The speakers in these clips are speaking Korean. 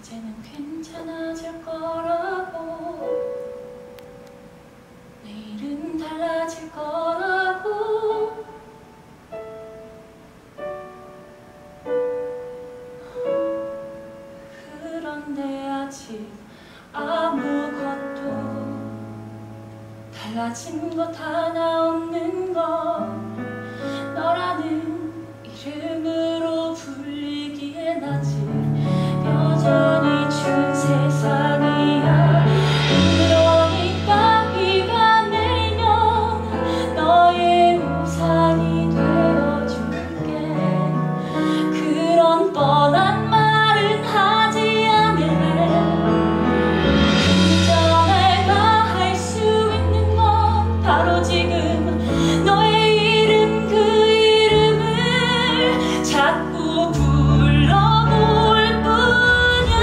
이제는 괜찮아질 거라고, 내일은 달라질 거라고. 그런데 아직 아무것도 달라진 것 하나 없는 걸, 너라는 이름으로 불리기엔 아직 여전히 준 세상이야. 그러니까 비가 내리면 너의 우산이 되어줄게. 그런 뻔한 말은 하지 않을래. 그저 내가 할 수 있는 건 바로 지금 너의 이름, 그 이름을 자꾸 불러볼 뿐이야.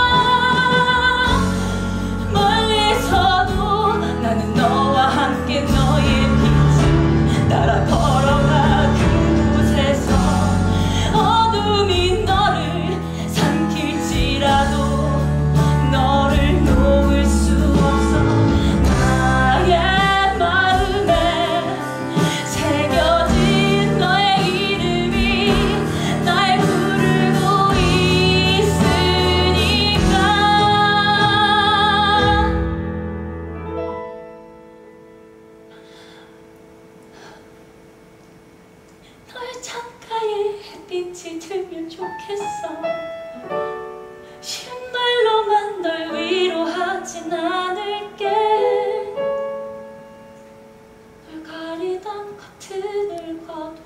멀리서도 나는 너와 함께 너의 빛을 따라 걸어가. 그곳에서 어둠이 너를 삼킬지라도 너를 놓을 수 없어. 나의 마음에 새겨진 너의 이름이 날 부르고 있으니까. 너의 창가에 햇빛이 들면 좋겠어. 싫은 말로만 널 위로하진 않을게. 널 가리던 커튼을 걷고